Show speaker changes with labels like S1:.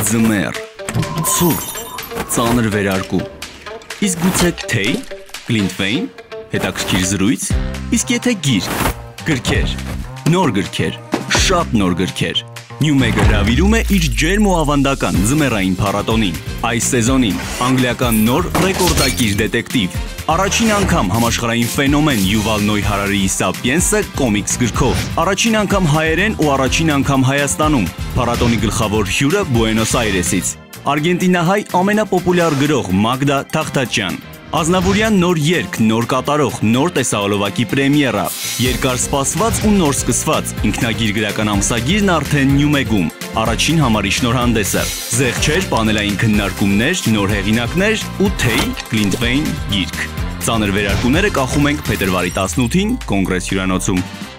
S1: ձմեռ, ցուրտ, ծանր վերարկու։ Իսկ գուցե թեյ, գլինտվեյն, հետաքրքիր զրույց, իսկ եթե գիրք, գրքեր, նոր գրքեր, շատ նոր գրքեր։ Նյումեգը հրավիրում է իր ջերմ ու ավանդական ձմեռային փառատոնին։ Այս սեզոնին անգլիական նոր ռեկորդակիր դետեկտիվ, առաջին անգամ համաշխարհային ֆենոմեն Յուվալ Նոյ Հարարիի Սապիենսը կոմիքս գրքով, առաջին անգամ հայերեն ու առաջին անգամ Հայաստանում, փառատոնի գլխավոր հյուրը Բուենոս Այրեսից, արգենտինահայ ամենապոպուլյար գրող Մագդա Թախտաչյան, Ազնավուրյան նոր երգ, նոր կատարող, նոր տեսահոլովակի պրեմիերա, երկար սպասված ու նոր սկսված, ինքնագիր գրական ամսագիրն արդեն Նյումեգում, առաջին համարի շնորհանդեսը, զեղչեր, պանելային քննարկումներ, նոր հեղինակներ ու թեյ, գլինտվեյն, գիրք։ Ծանր վերարկուները կախում ենք փետրվարի 18-ին Կոնգրես հյուրանոցում։